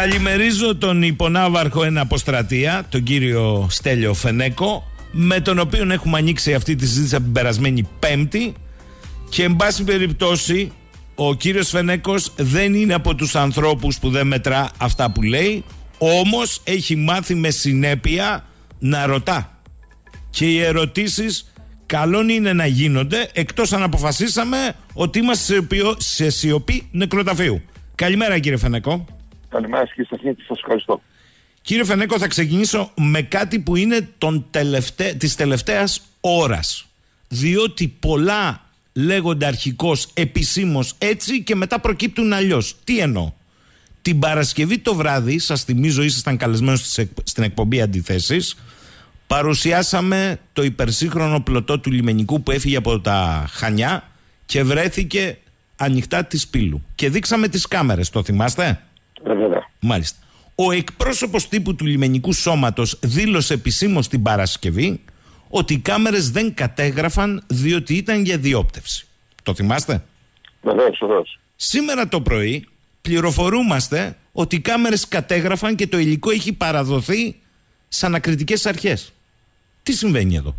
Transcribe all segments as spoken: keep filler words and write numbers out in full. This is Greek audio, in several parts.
Καλημερίζω τον υπονάβαρχο εν αποστρατεία, τον κύριο Στέλιο Φενέκο, με τον οποίο έχουμε ανοίξει αυτή τη συζήτηση από την περασμένη Πέμπτη, και εν πάση περιπτώσει ο κύριος Φενέκος δεν είναι από τους ανθρώπους που δεν μετρά αυτά που λέει, όμως έχει μάθει με συνέπεια να ρωτά, και οι ερωτήσεις καλόν είναι να γίνονται, εκτός αν αποφασίσαμε ότι είμαστε σε σιωπή νεκροταφείου. Καλημέρα κύριε Φενέκο. Καλημέρα κύριε Σταθμίτη, σας ευχαριστώ. Κύριε Φενέκο, θα ξεκινήσω με κάτι που είναι τον τελευταί... της τελευταίας ώρας, διότι πολλά λέγονται αρχικώς επισήμως έτσι και μετά προκύπτουν αλλιώς. Τι εννοώ? Την Παρασκευή το βράδυ, σας θυμίζω, ήσασταν καλεσμένος στην εκπομπή Αντιθέσεις, παρουσιάσαμε το υπερσύγχρονο πλωτό του λιμενικού που έφυγε από τα Χανιά και βρέθηκε ανοιχτά της Πύλου, και δείξαμε τις κάμερες, το θυμάστε? Βέβαια. Μάλιστα. Ο εκπρόσωπος τύπου του λιμενικού σώματος δήλωσε επισήμως την Παρασκευή ότι οι κάμερες δεν κατέγραφαν διότι ήταν για διόπτευση. Το θυμάστε? Βεβαίως, βεβαίως. Σήμερα το πρωί πληροφορούμαστε ότι οι κάμερες κατέγραφαν και το υλικό έχει παραδοθεί σαν ανακριτικές αρχές. Τι συμβαίνει εδώ?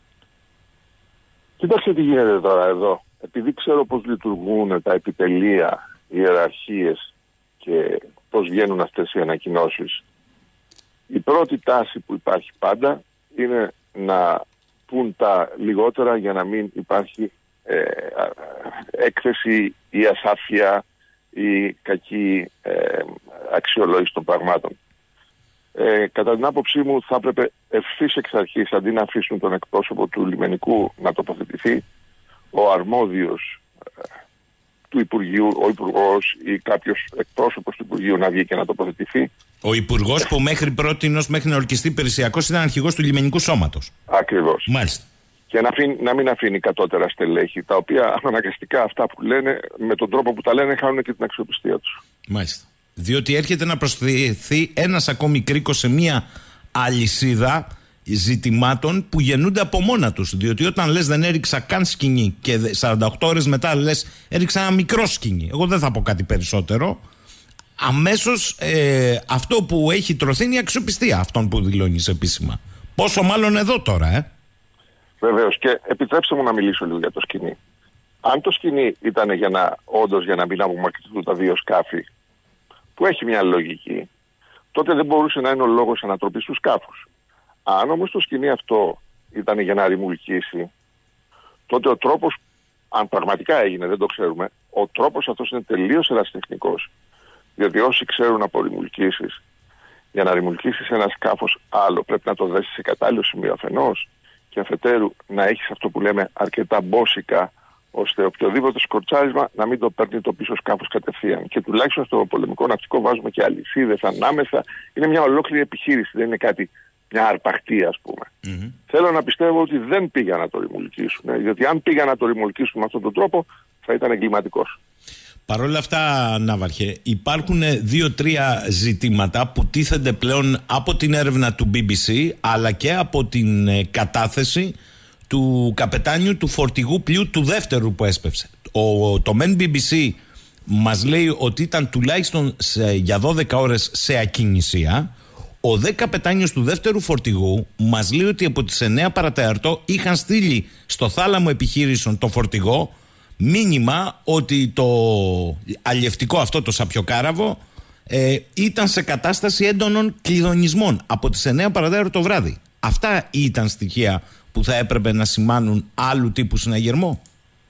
Κοιτάξτε τι γίνεται τώρα εδώ. Επειδή ξέρω πώς λειτουργούν τα επιτελεία, οι ιεραρχίες και πώς βγαίνουν αυτές οι ανακοινώσεις, η πρώτη τάση που υπάρχει πάντα είναι να πουν τα λιγότερα για να μην υπάρχει ε, έκθεση ή ασάφεια ή κακή ε, αξιολόγηση των πραγμάτων. Ε, κατά την άποψή μου θα έπρεπε ευθύς εξ αρχής, αντί να αφήσουν τον εκπρόσωπο του λιμενικού να τοποθετηθεί, ο αρμόδιος ε, του Υπουργείου, ο Υπουργός ή κάποιος εκπρόσωπος του Υπουργείου να βγει και να τοποθετηθεί. Ο Υπουργός που μέχρι πρότινος, μέχρι να ορκιστεί υπηρεσιακός, ήταν αρχηγός του λιμενικού σώματος. Ακριβώς. Μάλιστα. Και να, αφήν, να μην αφήνει κατώτερα στελέχη, τα οποία αναγκαστικά αυτά που λένε, με τον τρόπο που τα λένε, χάνουν και την αξιοπιστία τους. Μάλιστα. Διότι έρχεται να προσθεθεί ένας ακόμη κρίκος σε μία αλυσίδα ζητημάτων που γεννούνται από μόνα τους. Διότι όταν λες δεν έριξα καν σκηνή και σαράντα οκτώ ώρες μετά λες έριξα ένα μικρό σκηνή, εγώ δεν θα πω κάτι περισσότερο, αμέσως ε, αυτό που έχει τρωθεί είναι η αξιοπιστία αυτών που δηλώνεις επίσημα. Πόσο μάλλον εδώ τώρα, ε. Βεβαίως, και επιτρέψτε μου να μιλήσω λίγο για το σκηνή. Αν το σκηνή ήταν για να, όντως για να μην απομακρυνθούν τα δύο σκάφη, που έχει μια λογική, τότε δεν μπορούσε να είναι ο λόγος ανατροπής του σκάφους. Αν όμως το σκηνή αυτό ήταν για να ρημουλκίσει, τότε ο τρόπος, αν πραγματικά έγινε, δεν το ξέρουμε, ο τρόπος αυτός είναι τελείως ερασιτεχνικός. Διότι όσοι ξέρουν από ρημουλκίσεις, για να ρημουλκίσεις ένα σκάφος άλλο, πρέπει να το δέσεις σε κατάλληλο σημείο αφενός, και αφετέρου να έχεις αυτό που λέμε αρκετά μπόσικα, ώστε οποιοδήποτε σκορτσάρισμα να μην το παίρνει το πίσω σκάφος κατευθείαν. Και τουλάχιστον στο πολεμικό ναυτικό βάζουμε και αλυσίδες ανάμεσα. Είναι μια ολόκληρη επιχείρηση, δεν είναι κάτι, μια αρπαχτή, ας πούμε. Mm-hmm. Θέλω να πιστεύω ότι δεν πήγαν να το ρημουλκίσουν, διότι αν πήγαν να το ρημουλκίσουν με αυτόν τον τρόπο θα ήταν εγκληματικός. Παρ' όλα αυτά, Ναύαρχε, υπάρχουν δύο-τρία ζητήματα που τίθενται πλέον από την έρευνα του μπι μπι σι αλλά και από την ε, κατάθεση του καπετάνιου του φορτηγού πλοίου του δεύτερου που έσπευσε. Ο, το μεν μπι μπι σι μας λέει ότι ήταν τουλάχιστον σε, για δώδεκα ώρες σε ακινησία. Ο δε καπετάνιος του δεύτερου φορτηγού μας λέει ότι από τις εννέα παρατέταρτο είχαν στείλει στο θάλαμο επιχείρησεων το φορτηγό μήνυμα ότι το αλλιευτικό αυτό το σαπιοκάραβο ε, ήταν σε κατάσταση έντονων κλειδονισμών από τις εννέα παρατέταρτο το βράδυ. Αυτά ήταν στοιχεία που θα έπρεπε να σημάνουν άλλου τύπου συναγερμό.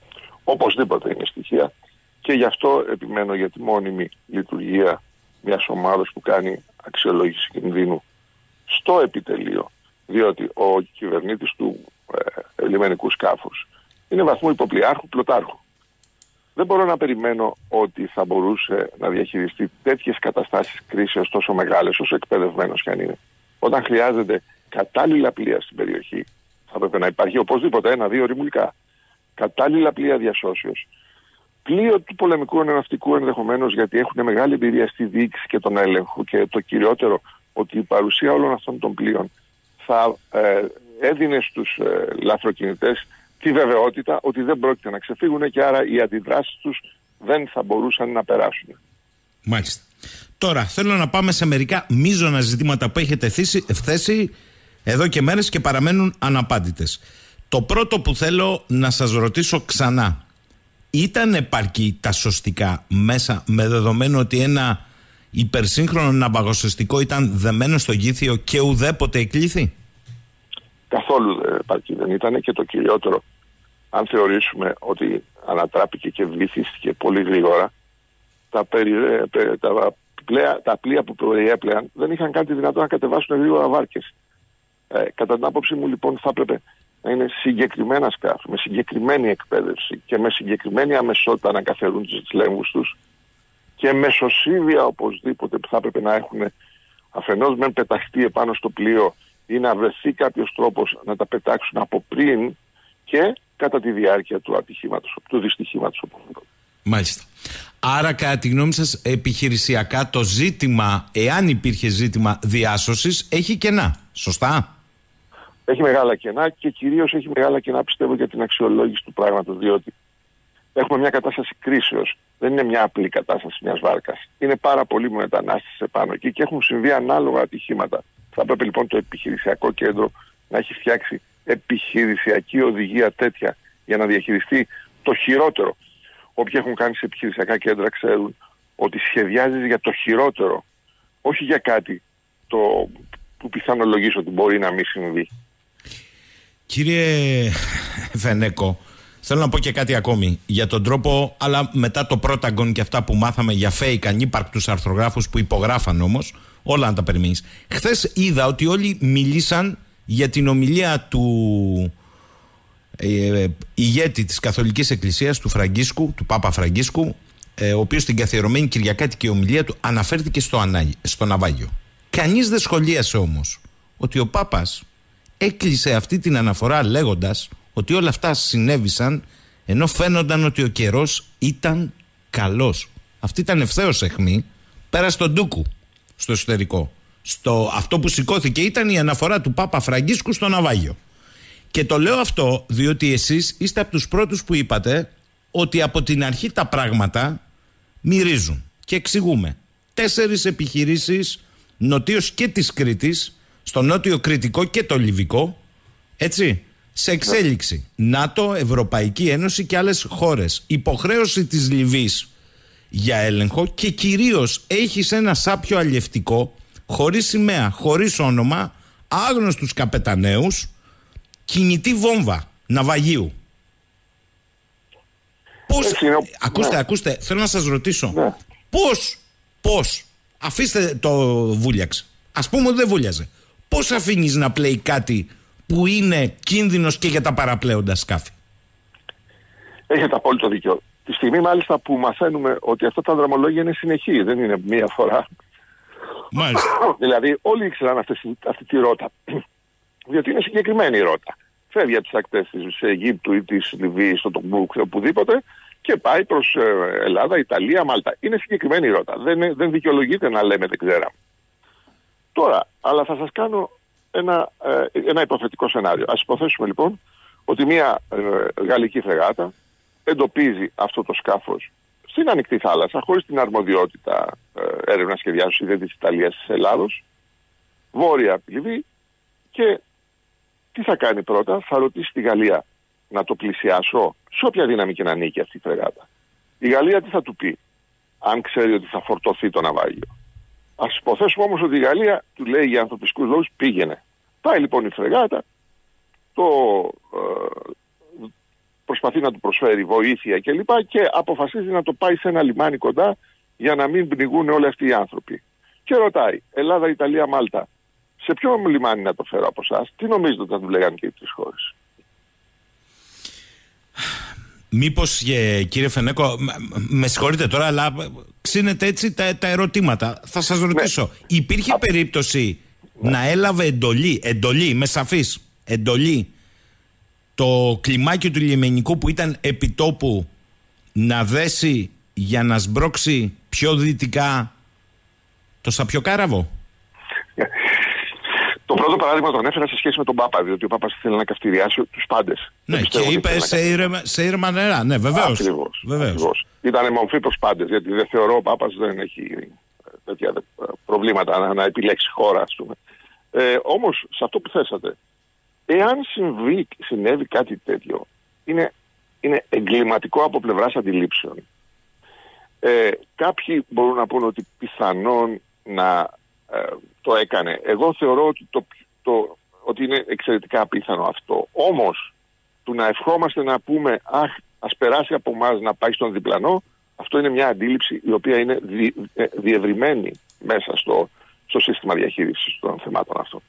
Οπωσδήποτε είναι στοιχεία, και γι' αυτό επιμένω για τη μόνιμη λειτουργία μιας ομάδας που κάνει αξιολόγηση κινδύνου στο επιτελείο, διότι ο κυβερνήτης του ε, λιμενικού σκάφους είναι βαθμού υποπλιάρχου πλωτάρχου. Δεν μπορώ να περιμένω ότι θα μπορούσε να διαχειριστεί τέτοιες καταστάσεις κρίσεως τόσο μεγάλες, όσο εκπαιδευμένος κι αν είναι. Όταν χρειάζεται κατάλληλα πλοία στην περιοχή, θα πρέπει να υπάρχει οπωσδήποτε ένα-δύο ρημουλικά. Κατάλληλα πλοία διασώσεως. Πλοίο του πολεμικού ναυτικού ενδεχομένως, γιατί έχουν μεγάλη εμπειρία στη διοίκηση και τον έλεγχο, και το κυριότερο ότι η παρουσία όλων αυτών των πλοίων θα ε, έδινε στους ε, λαθροκινητές τη βεβαιότητα ότι δεν πρόκειται να ξεφύγουν, και άρα οι αντιδράσεις τους δεν θα μπορούσαν να περάσουν. Μάλιστα. Τώρα θέλω να πάμε σε μερικά μείζωνα ζητήματα που έχετε θέσει, θέσει εδώ και μέρες και παραμένουν αναπάντητες. Το πρώτο που θέλω να σας ρωτήσω ξανά, ήταν επαρκή τα σωστικά μέσα, με δεδομένο ότι ένα υπερσύγχρονο ναυαγοσωστικό ήταν δεμένο στο γήθιο και ουδέποτε εκλήθη? Καθόλου επαρκή δεν ήταν, και το κυριότερο, αν θεωρήσουμε ότι ανατράπηκε και βυθίστηκε πολύ γρήγορα, τα, περι, τα, πλοία, τα πλοία που περιέπλεαν δεν είχαν καν τη δυνατότητα να κατεβάσουν γρήγορα βάρκες. Ε, κατά την άποψή μου λοιπόν θα έπρεπε να είναι συγκεκριμένα σκάφη, με συγκεκριμένη εκπαίδευση και με συγκεκριμένη αμεσότητα να καθαρούν τις λέμβους τους, και μεσοσύβια οπωσδήποτε που θα έπρεπε να έχουν αφενός μεν πεταχτεί επάνω στο πλοίο ή να βρεθεί κάποιος τρόπος να τα πετάξουν από πριν και κατά τη διάρκεια του ατυχήματος, του δυστυχήματος. Μάλιστα. Άρα κατά τη γνώμη σας επιχειρησιακά το ζήτημα, εάν υπήρχε ζήτημα διάσωσης, έχει κενά, σωστά? Έχει μεγάλα κενά, και κυρίως έχει μεγάλα κενά πιστεύω για την αξιολόγηση του πράγματος, διότι έχουμε μια κατάσταση κρίσεως. Δεν είναι μια απλή κατάσταση μιας βάρκας. Είναι πάρα πολλοί μετανάστες επάνω εκεί και έχουν συμβεί ανάλογα ατυχήματα. Θα πρέπει λοιπόν το επιχειρησιακό κέντρο να έχει φτιάξει επιχειρησιακή οδηγία τέτοια για να διαχειριστεί το χειρότερο. Όποιοι έχουν κάνει σε επιχειρησιακά κέντρα ξέρουν ότι σχεδιάζεις για το χειρότερο, όχι για κάτι το που πιθανολογείς ότι μπορεί να μην συμβεί. Κύριε Φενέκο, θέλω να πω και κάτι ακόμη για τον τρόπο, αλλά μετά το Πρόταγκον και αυτά που μάθαμε για fake ανύπαρκτους αρθρογράφους που υπογράφαν όμως, όλα να τα περιμένεις. Χθες είδα ότι όλοι μιλήσαν για την ομιλία του ε, ηγέτη της Καθολικής Εκκλησίας, του Φραγκίσκου, του Πάπα Φραγκίσκου, ε, ο οποίος στην καθιερωμένη κυριακάτικη ομιλία του αναφέρθηκε στο, ανάγι, στο ναυάγιο. Κανείς δεν σχολίασε όμως ότι ο Πάπας έκλεισε αυτή την αναφορά λέγοντας ότι όλα αυτά συνέβησαν ενώ φαίνονταν ότι ο καιρός ήταν καλός. Αυτή ήταν ευθέως αιχμή, πέρα στον ντούκου, στο εσωτερικό. Στο, αυτό που σηκώθηκε ήταν η αναφορά του Πάπα Φραγκίσκου στο ναυάγιο. Και το λέω αυτό διότι εσείς είστε από τους πρώτους που είπατε ότι από την αρχή τα πράγματα μυρίζουν. Και εξηγούμε. Τέσσερις επιχειρήσεις νοτίως και της Κρήτης, στο νότιο Κρητικό και το Λιβικό, έτσι, σε εξέλιξη. ΝΑΤΟ, Ευρωπαϊκή Ένωση και άλλες χώρες. Υποχρέωση της Λιβύης για έλεγχο, και κυρίως έχεις ένα σάπιο αλλιευτικό, χωρίς σημαία, χωρίς όνομα, άγνωστους καπεταναίους, κινητή βόμβα ναυαγίου. Πώς, Έτσι, ακούστε, ναι. ακούστε, θέλω να σας ρωτήσω, ναι. πώς, πώς, αφήστε το βούλιαξε, ας πούμε ότι δεν βούλιαζε, πώς αφήνεις να πλέει κάτι που είναι κίνδυνος και για τα παραπλέοντα σκάφη? Έχετε απόλυτο δίκιο. Τη στιγμή μάλιστα που μαθαίνουμε ότι αυτά τα δρομολόγια είναι συνεχή, δεν είναι μία φορά. Μάλιστα. Δηλαδή όλοι ήξεραν αυτή, αυτή τη ρότα, διότι είναι συγκεκριμένη η ρότα. Φεύγει από τις ακτές της Αιγύπτου ή της Λιβύης, στο Τομπούκ, οπουδήποτε, και πάει προς Ελλάδα, Ιταλία, Μάλτα. Είναι συγκεκριμένη η ρότα. Δεν, δεν δικαιολογείται να λέμε δεν ξέραμε. Τώρα, αλλά θα σας κάνω ένα, ένα υποθετικό σενάριο. Ας υποθέσουμε λοιπόν ότι μια ε, γαλλική φρεγάτα εντοπίζει αυτό το σκάφος στην ανοιχτή θάλασσα, χωρίς την αρμοδιότητα ε, έρευνα σχεδιάσεως είτε της Ιταλίας της Ελλάδος, βόρεια από τη Λιβύη, και τι θα κάνει πρώτα? Θα ρωτήσει τη Γαλλία να το πλησιάσω, σε όποια δύναμη και να ανήκει αυτή η φρεγάτα. Η Γαλλία τι θα του πει, αν ξέρει ότι θα φορτωθεί το ναυάγιο? Ας υποθέσουμε όμως ότι η Γαλλία του λέει για ανθρωπιστικούς λόγους πήγαινε. Πάει λοιπόν η φρεγάτα, το, ε, προσπαθεί να του προσφέρει βοήθεια κλπ. Και, και αποφασίζει να το πάει σε ένα λιμάνι κοντά για να μην πνιγούν όλοι αυτοί οι άνθρωποι. Και ρωτάει, Ελλάδα, Ιταλία, Μάλτα, σε ποιο λιμάνι να το φέρω από εσάς? Τι νομίζετε ότι θα του λέγανε και οι τρεις χώρες? Μήπως, κύριε Φενέκο, με συγχωρείτε τώρα, αλλά ξύνετε έτσι τα, τα ερωτήματα. Θα σας ρωτήσω, ναι. Υπήρχε Α... περίπτωση ναι. να έλαβε εντολή, εντολή, με σαφής εντολή, το κλιμάκι του λιμενικού που ήταν επιτόπου να δέσει για να σμπρώξει πιο δυτικά το Σαπιοκάραβο? Το πρώτο παράδειγμα το ανέφερα σε σχέση με τον Πάπα, διότι ο Πάπας ήθελε να καυτηριάσει τους πάντες. Ναι, και είπε σε ήρεμα, σε ήρεμα νερά. Ναι, βεβαίως. Ακριβώς. Βεβαίως. Ακριβώς. ήταν μορφή προς πάντες, γιατί δεν θεωρώ ο Πάπας δεν έχει τέτοια προβλήματα να, να επιλέξει χώρα, ας πούμε. Ε, όμως, σε αυτό που θέσατε, εάν συμβεί, συνέβη κάτι τέτοιο, είναι, είναι εγκληματικό από πλευράς αντιλήψεων. Ε, κάποιοι μπορούν να πούν ότι πιθανόν να ε, το έκανε. Εγώ θεωρώ ότι, το, το, ότι είναι εξαιρετικά απίθανο αυτό. Όμως, του να ευχόμαστε να πούμε «Αχ, ας περάσει από εμάς να πάει στον διπλανό», αυτό είναι μια αντίληψη η οποία είναι δι, ε, διευρυμένη μέσα στο, στο σύστημα διαχείρισης των θεμάτων αυτών.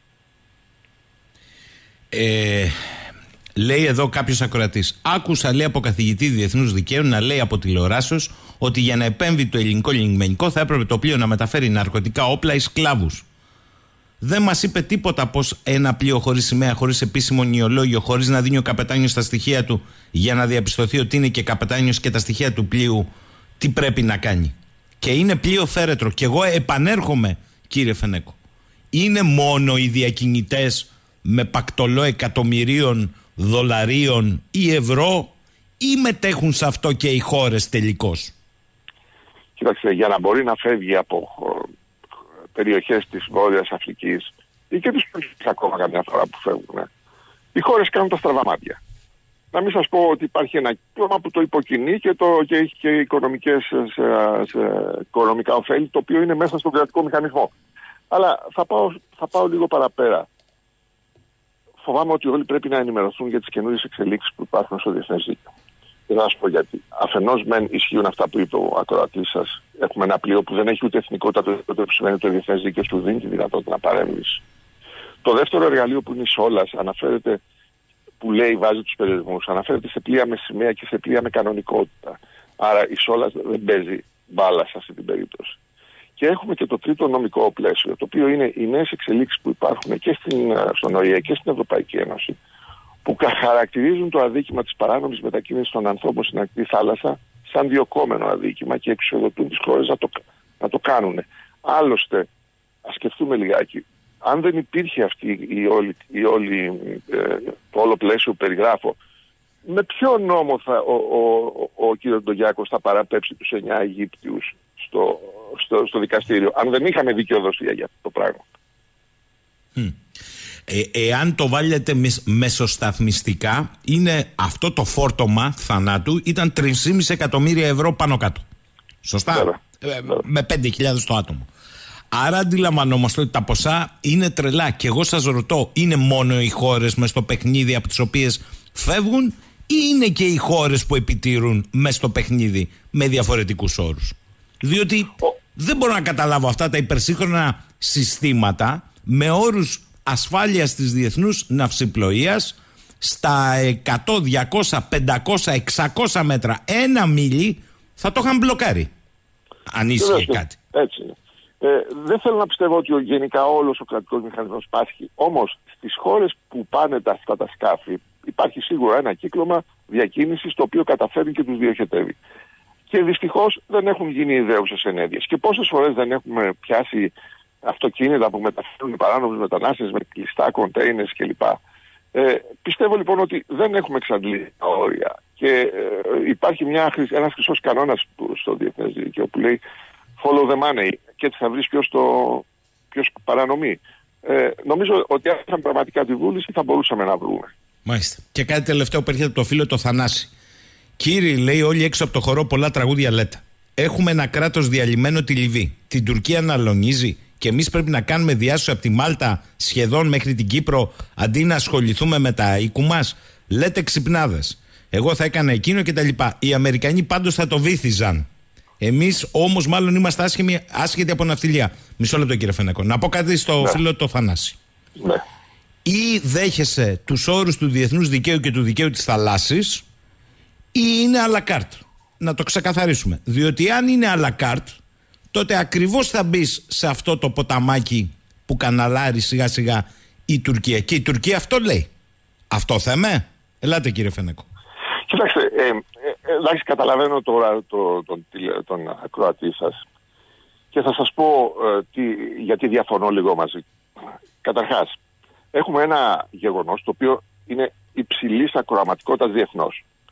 Ε, λέει εδώ κάποιος ακροατής, άκουσα λέει από καθηγητή διεθνούς δικαίου να λέει από τηλεοράσεως ότι για να επέμβει το ελληνικό λιμενικό θα έπρεπε το πλοίο να μεταφέρει ναρκωτικά όπλα ή σκλάβους. Δεν μας είπε τίποτα πως ένα πλοίο χωρίς σημαία, χωρίς επίσημο νιολόγιο, χωρίς να δίνει ο καπετάνιος τα στοιχεία του για να διαπιστωθεί ότι είναι και καπετάνιος και τα στοιχεία του πλοίου, τι πρέπει να κάνει. Και είναι πλοίο φέρετρο. Και εγώ επανέρχομαι, κύριε Φενέκο. Είναι μόνο οι διακινητές με πακτολό εκατομμυρίων δολαρίων ή ευρώ, ή μετέχουν σε αυτό και οι χώρες τελικώς? Κοίταξε, για να μπορεί να φεύγει από περιοχές της Βόρειας Αφρικής ή και της Αφρικής ακόμα καμιά φορά που φεύγουν, οι χώρες κάνουν τα στραβά μάτια. Να μην σας πω ότι υπάρχει ένα κύκλωμα που το υποκινεί και, το, και έχει και οικονομικές, σε, σε, οικονομικά ωφέλη, το οποίο είναι μέσα στον κρατικό μηχανισμό. Αλλά θα πάω, θα πάω λίγο παραπέρα. Φοβάμαι ότι όλοι πρέπει να ενημερωθούν για τις καινούριες εξελίξεις που υπάρχουν στο διεθνές δίκαιο. Και θα σας πω γιατί. Αφενός μεν ισχύουν αυτά που είπε ο ακροατής σας. Έχουμε ένα πλοίο που δεν έχει ούτε εθνικότητα, το που σημαίνει ότι το διεθνές δίκαιο σου δίνει τη δυνατότητα να παρέμβεις. Το δεύτερο εργαλείο που είναι η Σόλας αναφέρεται, που λέει βάζει τους περιορισμούς, αναφέρεται σε πλοία με σημαία και σε πλοία με κανονικότητα. Άρα η Σόλας δεν παίζει μπάλα σε αυτή την περίπτωση. Και έχουμε και το τρίτο νομικό πλαίσιο, το οποίο είναι οι νέες εξελίξεις που υπάρχουν και στην, στον Ο Η Ε και στην Ευρωπαϊκή Ένωση, που χαρακτηρίζουν το αδίκημα της παράνομης μετακίνησης των ανθρώπων στην ανοιχτή θάλασσα σαν διωκόμενο αδίκημα και εξουσιοδοτούν τις χώρες να το, να το κάνουν. Άλλωστε, ας σκεφτούμε λιγάκι, αν δεν υπήρχε αυτή η όλη, η όλη, ε, το όλο πλαίσιο που περιγράφω, με ποιο νόμο θα, ο, ο, ο, ο κ. Ντογιάκος θα παραπέψει τους εννιά Αιγύπτιους στο, στο, στο δικαστήριο, αν δεν είχαμε δικαιοδοσία για αυτό το πράγμα? Mm. Ε, εάν το βάλετε μεσοσταθμιστικά, είναι αυτό το φόρτωμα θανάτου ήταν τρία κόμμα πέντε εκατομμύρια ευρώ πάνω κάτω. Σωστά? Ε, με πέντε χιλιάδες το άτομο. Άρα αντιλαμβανόμαστε ότι τα ποσά είναι τρελά. Και εγώ σας ρωτώ, είναι μόνο οι χώρες μες στο παιχνίδι από τις οποίες φεύγουν, ή είναι και οι χώρες που επιτήρουν μες στο παιχνίδι με διαφορετικούς όρους? Διότι δεν μπορώ να καταλάβω αυτά τα υπερσύγχρονα συστήματα με όρους ασφάλειας της διεθνούς ναυσιπλοείας στα εκατό, διακόσια, πεντακόσια, εξακόσια μέτρα, ένα μίλι θα το είχαν μπλοκάρει, αν ίσχυε κάτι. Έτσι είναι. Ε, δεν θέλω να πιστεύω ότι γενικά όλος ο κρατικός μηχανισμός πάσχει. Όμως στις χώρες που πάνε τα, αυτά τα σκάφη υπάρχει σίγουρα ένα κύκλωμα διακίνησης το οποίο καταφέρει και τους διοχετεύει. Και δυστυχώς δεν έχουν γίνει ιδέουσες ενέργειες. Και πόσες φορές δεν έχουμε πιάσει αυτοκίνητα που μεταφέρουν παράνομους μετανάστες με κλειστά κοντέινερς κλπ. Ε, πιστεύω λοιπόν ότι δεν έχουμε εξαντλήσει τα όρια. Και ε, υπάρχει μια, ένας χρυσός κανόνας στο διεθνές δίκαιο που λέει follow the money, και έτσι θα βρεις ποιος, το, ποιος παρανομεί. Ε, νομίζω ότι αν είχαμε πραγματικά τη βούληση θα μπορούσαμε να βρούμε. Μάλιστα. Και κάτι τελευταίο που έρχεται από το φίλο το Θανάση. Κύριοι, λέει, όλοι έξω από το χορό πολλά τραγούδια λέτε. Έχουμε ένα κράτος διαλυμένο, τη Λιβύη. Την Τουρκία να αλωνίζει και εμείς πρέπει να κάνουμε διάσωση από τη Μάλτα σχεδόν μέχρι την Κύπρο αντί να ασχοληθούμε με τα οίκου μας. Λέτε ξυπνάδες. Εγώ θα έκανα εκείνο κτλ. Οι Αμερικανοί πάντως θα το βύθιζαν. Εμείς όμως μάλλον είμαστε άσχημοι, άσχετοι από ναυτιλία. Μισό λεπτό, κύριε Φενέκο. Να πω κάτι στο ναι. φίλο το Θανάση. Ναι. Ή δέχεσαι τους όρους του διεθνούς δικαίου και του δικαίου της θαλάσσης, ή είναι à la carte. Να το ξεκαθαρίσουμε. Διότι αν είναι à la carte, τότε ακριβώς θα μπεις σε αυτό το ποταμάκι που καναλάρει σιγά σιγά η Τουρκία. Και η Τουρκία αυτό λέει. Αυτό θέμε. Ελάτε, κύριε Φενέκο. Κοιτάξτε, ε, ε, εντάξει, καταλαβαίνω τώρα το, τον, τον, τον ακροατή σας και θα σας πω ε, τι, γιατί διαφωνώ λίγο μαζί. Καταρχάς, έχουμε ένα γεγονός το οποίο είναι υψηλής ακροαματικότητας διεθνώς.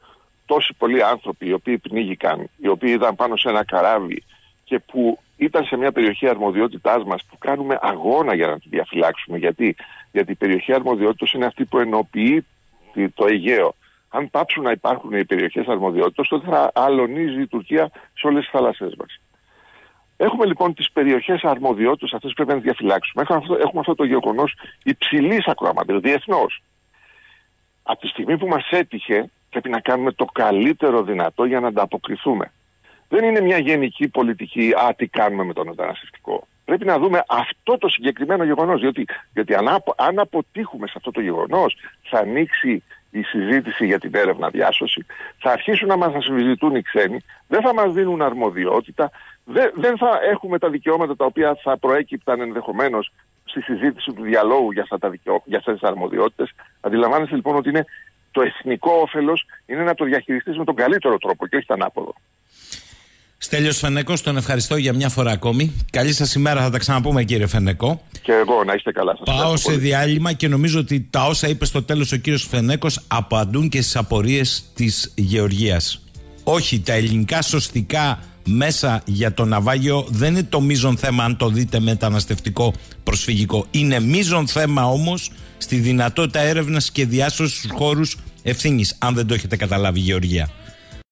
τόσοι πολλοί άνθρωποι οι οποίοι πνίγηκαν, οι οποίοι ήταν πάνω σε ένα καράβι και που ήταν σε μια περιοχή αρμοδιότητάς μας που κάνουμε αγώνα για να τη διαφυλάξουμε. Γιατί, Γιατί η περιοχή αρμοδιότητας είναι αυτή που ενοποιεί το Αιγαίο. Αν πάψουν να υπάρχουν οι περιοχές αρμοδιότητας, τότε θα αλωνίζει η Τουρκία σε όλες τις θάλασσές μας. Έχουμε λοιπόν τις περιοχές αρμοδιότητας αυτές που πρέπει να τις διαφυλάξουμε. Έχουμε αυτό, έχουμε αυτό το γεγονός υψηλής ακροαματίας, διεθνώς. Από τη στιγμή που μας έτυχε, πρέπει να κάνουμε το καλύτερο δυνατό για να ανταποκριθούμε. Δεν είναι μια γενική πολιτική, α, τι κάνουμε με το μεταναστευτικό. Πρέπει να δούμε αυτό το συγκεκριμένο γεγονός, διότι, διότι αν, απο, αν αποτύχουμε σε αυτό το γεγονός, θα ανοίξει η συζήτηση για την έρευνα διάσωση, θα αρχίσουν να μας αμφισβητούν οι ξένοι, δεν θα μας δίνουν αρμοδιότητα, δεν, δεν θα έχουμε τα δικαιώματα τα οποία θα προέκυπταν ενδεχομένως στη συζήτηση του διαλόγου για, αυτά τα δικαιώ, για αυτές τις αρμοδιότητες. Αντιλαμβάνεστε λοιπόν ότι είναι το εθνικό όφελος είναι να το διαχειριστείς με τον καλύτερο τρόπο και όχι το ανάποδο. Στέλιος Φενέκος, τον ευχαριστώ για μια φορά ακόμη. Καλή σας ημέρα, θα τα ξαναπούμε κύριε Φενέκο. Και εγώ, να είστε καλά. Σας Πάω σε διάλειμμα και νομίζω ότι τα όσα είπε στο τέλος ο κύριος Φενέκος απαντούν και στις απορίες της Γεωργίας. Όχι, τα ελληνικά σωστικά μέσα για το ναυάγιο δεν είναι το μείζον θέμα αν το δείτε μεταναστευτικό προσφυγικό. Είναι μείζον θέμα όμως στη δυνατότητα έρευνας και διάσωσης στους χώρους ευθύνης, αν δεν το έχετε καταλάβει Γεωργία.